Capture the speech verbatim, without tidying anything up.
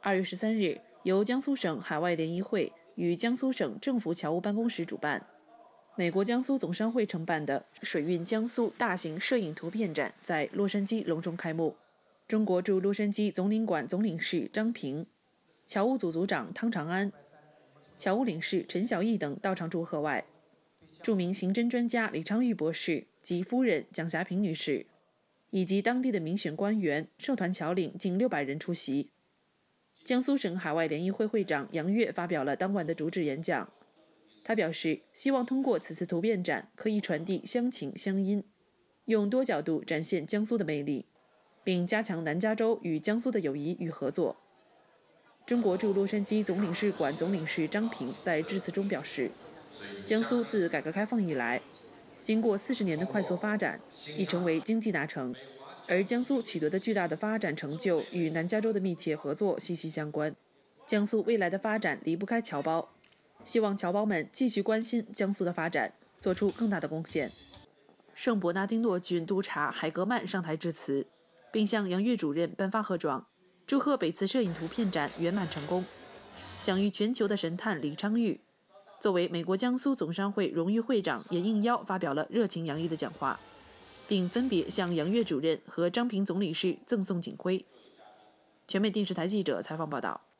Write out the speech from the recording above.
二月十三日，由江苏省海外联谊会与江苏省政府侨务办公室主办，美国江苏总商会承办的水韵江苏大型摄影图片展在洛杉矶隆重开幕。中国驻洛杉矶总领馆总领事张平、侨务组组长汤长安、侨务领事陈小艺等到场祝贺外，著名刑侦专家李昌钰博士及夫人蒋霞萍女士，以及当地的民选官员、社团侨领近六百人出席。江苏省海外联谊会会长杨岳发表了当晚的主旨演讲。他表示，希望通过此次图片展可以传递乡情乡音，用多角度展现江苏的魅力，并加强南加州与江苏的友谊与合作。中国驻洛杉矶总领事馆总领事张平在致辞中表示，江苏自改革开放以来，经过四十年的快速发展，已成为经济大城，而江苏取得的巨大的发展成就与南加州的密切合作息息相关。江苏未来的发展离不开侨胞，希望侨胞们继续关心江苏的发展，做出更大的贡献。圣伯纳丁诺郡督察海格曼上台致辞，并向杨岳主任颁发贺状，祝贺本次摄影图片展圆满成功。享誉全球的神探李昌钰作为美国江苏总商会荣誉会长，也应邀发表了热情洋溢的讲话，并分别向杨岳主任和张平总理事赠送锦徽。全美电视台记者采访报道。